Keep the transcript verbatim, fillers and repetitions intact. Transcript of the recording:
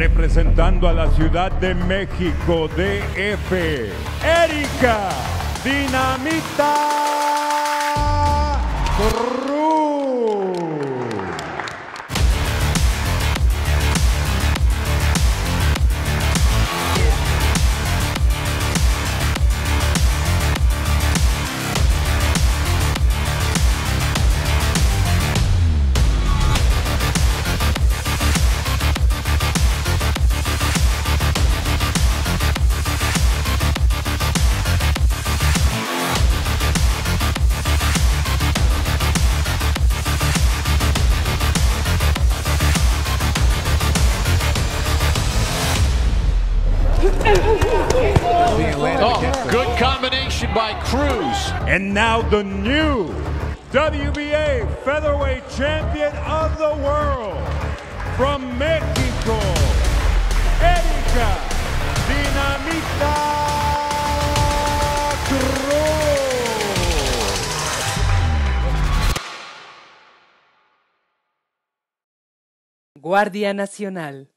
representando a la Ciudad de México, D F, Erika, Dinamita, Cruz. Oh, good combination by Cruz. And now the new W B A featherweight champion of the world from Mexico, Erika Dinamita Cruz. Guardia Nacional.